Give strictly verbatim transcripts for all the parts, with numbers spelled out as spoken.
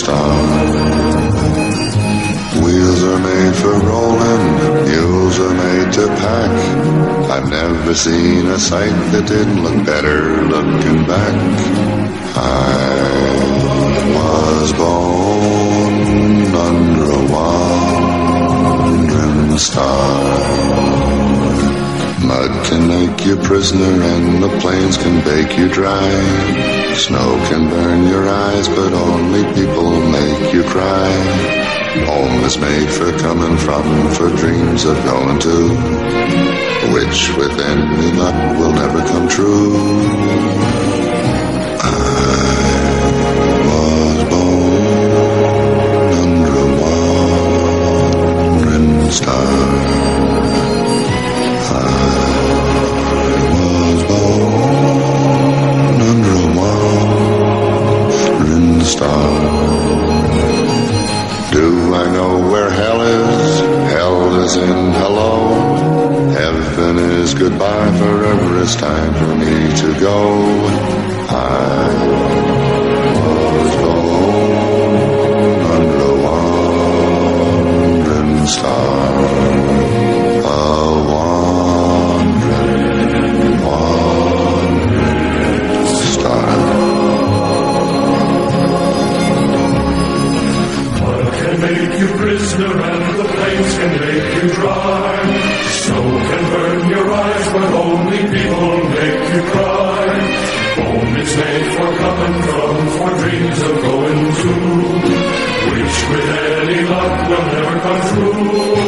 star. Wheels are made for rolling, mules are made to pack. I've never seen a sight that didn't look better looking back. I was born under a wandering star. Mud can make you prisoner and the plains can bake you dry. Snow can burn your eyes, but only people make you cry. Home is made for coming from, for dreams of going to, which with any luck will never come true. I was born under a wandering star. I was born under a wandering star. Do I know where hell is? Hell is in hello. Heaven is goodbye, forever is time for me to go. I was born under a wandering star. A wandering, wandering star. Make you prisoner and the plains can make you dry. Snow can burn your eyes, but only people make you cry. Home is made for coming from, for dreams of going to, which with any luck will never come true.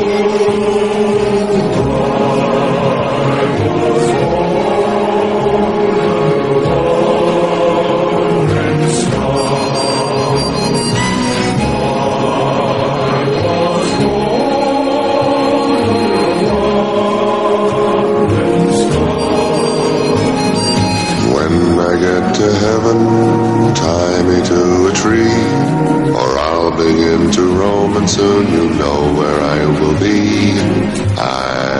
To heaven, tie me to a tree, or I'll begin to roam and soon you'll know where I will be. I